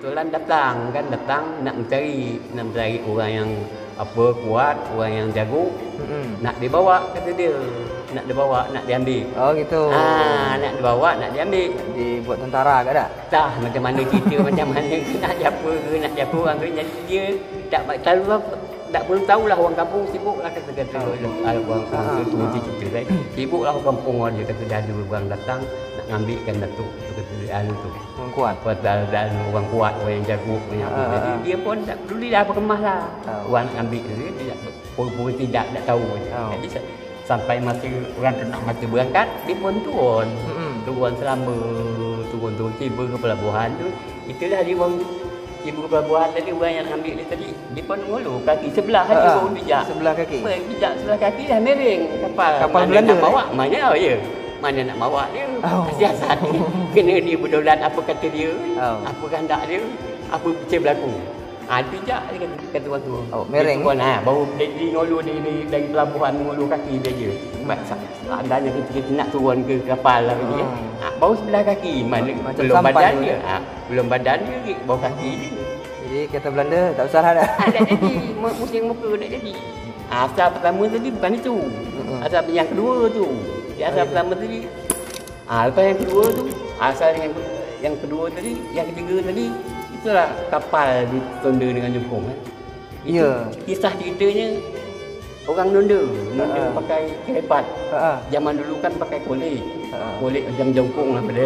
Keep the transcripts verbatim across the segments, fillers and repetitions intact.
kebetulan datang kan datang nak mencari nak mencari orang yang apa kuat, orang yang jago. Hmm. Nak dibawa kata dia. Nak dibawa, nak diambil. Oh gitu. Ah, nak dibawa, nak diambil. Dibuat tentara ke tak? Tak, macam mana kita macam mana nak siapa ke, nak siapa orang ke. Jadi dia tak tahu tak perlu tahulah orang kampung sibuklah kata-kata oh. Orang orang tu tu cerita saya. Sibuklah orang kampung dia kata dah ada orang datang nak ngambilkan datuk tu kata anu tu. Orang kuat. Kuat dan orang kuat, orang yang jago punya. Uh, Jadi uh. dia pun tak peduli dah apa kemaslah. Uh. Orang nak ambil dia tidak pun tidak tak tahu. Oh. Jadi sampai masa orang nak masa berangkat dia pun turun. Mm-hmm. Turun selama turun-turun tiba ke pelabuhan tu. Itulah dia orang ibu pelabuhan tadi orang yang ambil dia tadi dia pun ngulu kaki sebelah aja uh, baru bijak. Sebelah kaki. Bijak sebelah kaki dah miring kapal. Kapal mana Belanda nak bawa? Mana oh ya. Mana nak bawa dia? Oh. Siasat dia. Kena dia berdaulat apa kata dia? Oh. Apa kehendak dia? Apa macam berlaku? Ah ha, bijak dia kata, kata orang tu. Oh, miring. Pun ha baru dia, dia ngulu dia, dia dari pelabuhan ngulu kaki dia je. Sebab andanya kita, kita nak turun ke kapal lah ni. Hmm. Ha, baru sebelah kaki mana oh, belum badan dia. Ha, belum badan dia baru kaki dia. Jadi kata Belanda tak usah dah. Ha, tak jadi musim muka tak jadi. Ha, asal pertama tadi bukan itu. Hmm. Asal yang kedua tu. Dia asal oh, pertama tadi. Ah ha, lepas yang kedua tu asal yang yang kedua tadi, yang ketiga tadi itulah kapal ditunda dengan jempung kan. Ya. Kisah ceritanya orang nunda, nunda uh, pakai kerebat. Uh, Zaman dulu kan pakai kolek. Uh, kolek macam jongkong lah pada.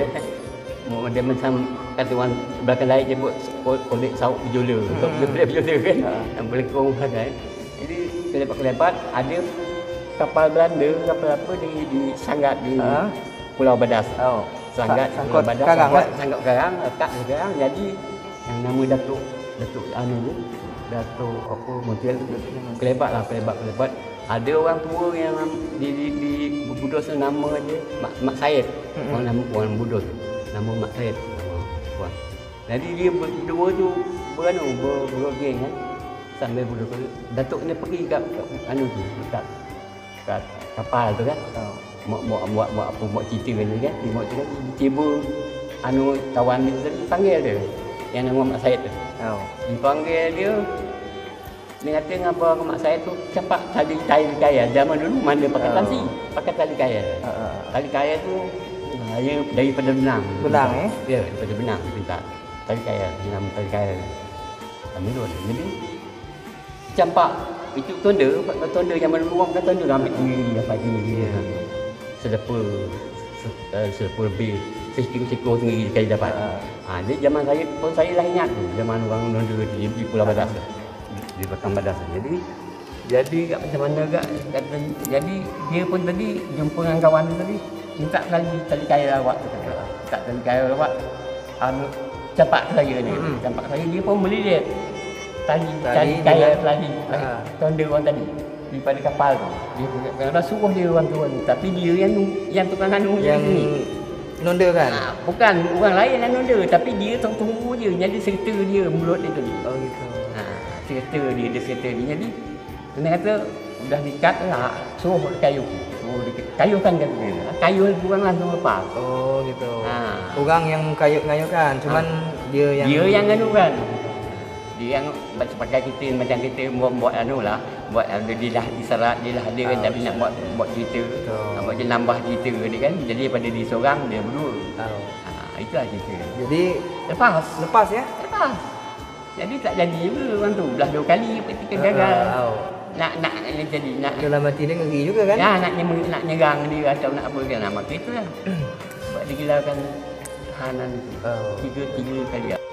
Dia macam kata orang belakang lain dia buat kolek sauk berjola. Sauk berjola kan. Yang belekong pakai. Jadi kelebat-kelebat ada kapal Belanda, kapal apa di, di Sanggat di uh, Pulau Badas. Oh. Sanggat Pulau Badas. Karang, sanggat, sanggat Karang, letak di Karang. Jadi yang nama Datuk Datuk anu tu Datuk apa model kelebat lah kelebat kelebat ada orang tua yang di di, di Budos nama dia Mak, Mak Said. Mm-hmm. Orang nama orang Budos nama Mak Said nama orang. Jadi dia berdua tu beranu ber, bergeng kan sambil berdua Datuk ni pergi kat anu tu dekat kat kapal tu kan. Oh. Buat buat buat buat apa buat cerita ni kan dia buat cerita tiba anu kawan dia tadi panggil dia yang nama Mak Said tu. Oh. Dipanggil dia. Dia kata dengan abang Mak Said tu campak tali tali kaya. Zaman dulu mana pakai oh. tali, pakai tali kaya. Uh, uh. Tali kaya tu dia daripada benang. Benang eh? Ya, daripada benang minta. Tali kaya, nama tali kaya. Kami tu ada. Jadi campak itu tonda, tonda zaman dulu orang kata tonda ambil ni apa gini dia. Sedepa sedepa lebih sekilo-sekilo tinggi sekali dapat. Ha, jadi zaman saya pun saya lah ingat tu, zaman orang nonda di, di Pulau Badas. Di belakang Badas. Jadi jadi kat macam mana gak kata jadi dia pun tadi jumpa dengan kawan dia tadi minta tali tali kaya awak tu kata. Minta tali kaya awak anu campak saya ni. Hmm. Campak saya dia pun beli dia tali tali kaya tali. Tonda orang tadi daripada kapal tu. Dia kadang suruh dia orang turun tapi dia yang yang tukang anu yang ni. Nonda kan? Ha, bukan, orang lain yang nonda tapi dia tunggu je. Jadi serta dia mulut dia tadi. Oh gitu. Ha, serta dia, dia serta dia. Jadi kena kata dah dikat lah, suruh kayu. Suruh kayukan kan dia. Kayu orang langsung lepas. Oh gitu. Ha. Orang yang kayuk-kayukan, cuman ha. dia yang dia yang anu kan. Dia yang pakai kita macam kita buat, buat anu lah, buat anu dia lah diserat dia lah dia kan, tapi nak buat buat cerita, nak buat je nambah cerita dia kan. Jadi daripada dia seorang dia berdua. Oh. Ha, itulah cerita. Jadi lepas lepas ya? Lepas. Jadi tak jadi juga orang tu. Belah dua kali ketika gagal. Uh, oh. Nak nak jadi nak dalam hati dia ngeri juga kan? Ya, nak nak nyerang dia atau nak apa kan. Maka itulah. Sebab dia gilakan tahanan oh. tiga tiga kali.